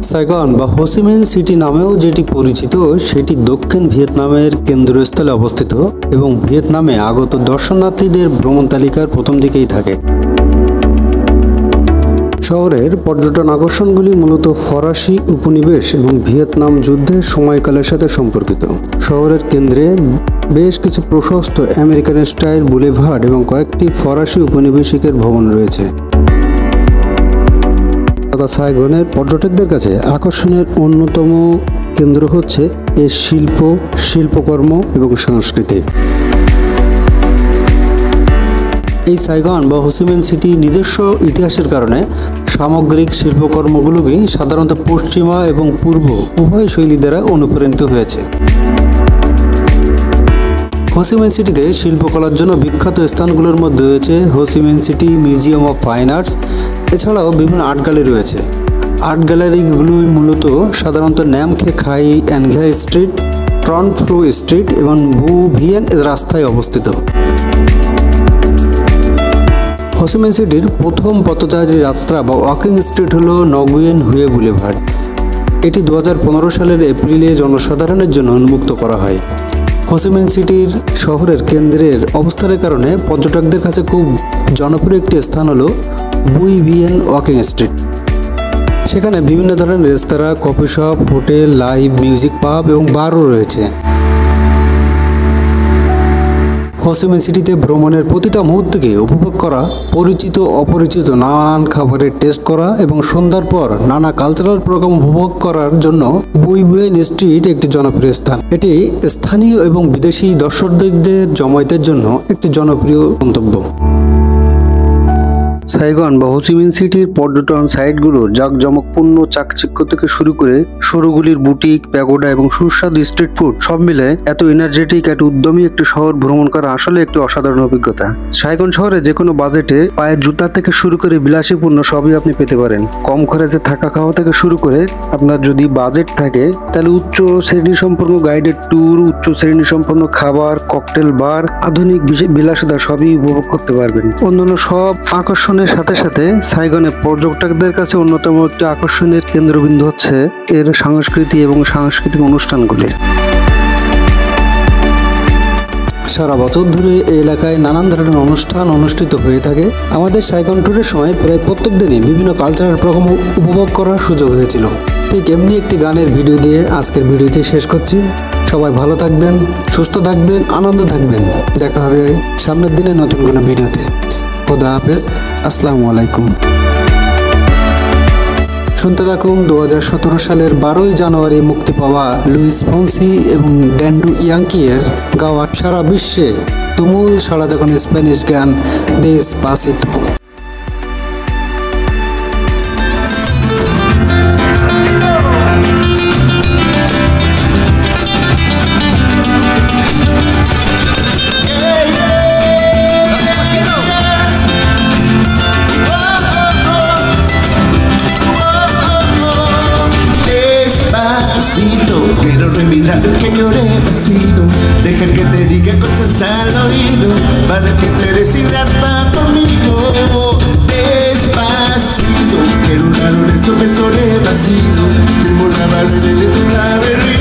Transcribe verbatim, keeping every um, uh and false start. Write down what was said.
Saigon বা হোসিমিন city নামেও যেটি পরিচিত সেটি দক্ষিণ ভিয়েতনামের কেন্দ্রস্থলে অবস্থিত এবং ভিয়েতনামে আগত দর্শনার্থীদের ভ্রমণ তালিকার প্রথম দিকেই থাকে। শহরের পর্যটন আকর্ষণগুলি মূলত ফরাসি উপনিবেশ এবং ভিয়েতনাম যুদ্ধের সময়কালের সাথে সম্পর্কিত। শহরের কেন্দ্রে বেশ কিছু প্রশস্ত আমেরিকান স্টাইল বুলেভার্ড এবং কয়েকটি ফরাসি উপনিবেশিকের ভবন রয়েছে। সাইগনের পর্যটকদের কাছে আকর্ষণের অন্যতম কেন্দ্র হচ্ছে এর শিল্প, শিল্পকর্ম এবং সংস্কৃতি। এই সাইগন বা হোসিমিন সিটি নিজস্ব ইতিহাসের কারণে সামগ্রিক শিল্পকর্মগুলোকে সাধারণত পশ্চিমা এবং পূর্ব উভয় শৈলী দ্বারা অনুপ্রাণিত হয়েছে। হোসিমিন সিটিতে শিল্পকলার জন্য বিখ্যাত স্থানগুলোর মধ্যে রয়েছে Ho Chi Minh City Museum of Fine Arts. এছাড়াও বিভিন্ন আর্ট গ্যালারি রয়েছে। আর্ট গ্যালারিগুলি মূলত সাধারণত ন্যাম খে খাই অ্যানঘাই স্ট্রিট, ট্রন ফ্রু স্ট্রিট এবং বু ভিয়েন রাস্তায় অবস্থিত। হোসিমিন সিটির প্রথম পথচারী রাস্তা বা ওয়াকিং স্ট্রিট হল নগুয়েন হুয়ে বুলেভার্ড। এটি দু হাজার পনেরো সালের এপ্রিলে জনসাধারণের জন্য উন্মুক্ত করা হয়। হোসিমিন সিটির শহরের কেন্দ্রের অবস্থানের কারণে পর্যটকদের কাছে খুব জনপ্রিয় একটি স্থান হলো বুই ভিয়েন ওয়াকিং স্ট্রিট। সেখানে বিভিন্ন ধরনের রেস্তোরাঁ, coffee shop, hotel, live music pub এবং বারও রয়েছে। হোসিমিন সিটিতে ভ্রমণের প্রতিটা মুহূর্তকে উপভোগ করা, পরিচিত অপরিচিত নানান খাবারের টেস্ট করা এবং সন্ধ্যার পর নানা কালচারাল প্রোগ্রাম উপভোগ করার জন্য বুই ভিয়েন স্ট্রিট একটি জনপ্রিয় স্থান। এটি স্থানীয় এবং বিদেশি দর্শকদের জমায়েতের জন্য একটি জনপ্রিয় গন্তব্য। সাইগন বা হোসিমিন সিটির পর্যটন সাইটগুলো জাঁকজমকপূর্ণ চাকচিক্য থেকে শুরু করে সরুগুলির বুটিক, প্যাগোডা এবং সুস্বাদু স্ট্রিট ফুড সব মিলে এত এনার্জেটিক, এত উদ্যমী একটি শহর ভ্রমণ করা আসলে একটি অসাধারণ অভিজ্ঞতা। সাইগন শহরে যে কোনো বাজেটে পায়ের জুতা থেকে শুরু করে বিলাসীপূর্ণ সবই আপনি পেতে পারেন। কম খরচে থাকা খাওয়া থেকে শুরু করে আপনার যদি বাজেট থাকে তাহলে উচ্চ শ্রেণী সম্পন্ন গাইডেড ট্যুর, উচ্চ শ্রেণী সম্পন্ন খাবার, ককটেল বার, আধুনিক বিলাসিতা সবই উপভোগ করতে পারবেন। অন্যান্য সব আকর্ষণ সাথে সাথে সাইগনের পর্যটকদের কাছে অন্যতম একটি আকর্ষণের কেন্দ্রবিন্দু হচ্ছে এর সংস্কৃতি এবং সাংস্কৃতিক অনুষ্ঠানগুলি। সারা বছর ধরে এই এলাকায় নানান ধরনের অনুষ্ঠান অনুষ্ঠিত হয়ে থাকে। আমাদের সাইগন ট্যুরের সময় প্রায় প্রত্যেক দিনই বিভিন্ন কালচারাল প্রোগ্রাম উপভোগ করার সুযোগ হয়েছিল। ঠিক এমনি একটি গানের ভিডিও দিয়ে আজকের ভিডিওটি শেষ করছি। সবাই ভালো থাকবেন, সুস্থ থাকবেন, আনন্দ থাকবেন। দেখা হবে সামনের দিনে নতুন কোনো ভিডিওতে। খোদা হাফেজ, আসসালামু আলাইকুম। শুনতে থাকুন দু হাজার সতেরো সালের বারোই জানুয়ারি মুক্তি পাওয়া লুইস ফন্সি এবং ড্যান্ডু ইয়াঙ্কিয়ের গাওয়া সারা বিশ্বে তুমুল সাড়া যখন স্প্যানিশ গান দেসপাসিতো। Quiero revelar que lloré vacío, deja que te diga cosas al oído, para que te deshidrata conmigo. Despacito, quiero un beso, beso de vacío, tengo la barrera de tu laberinto.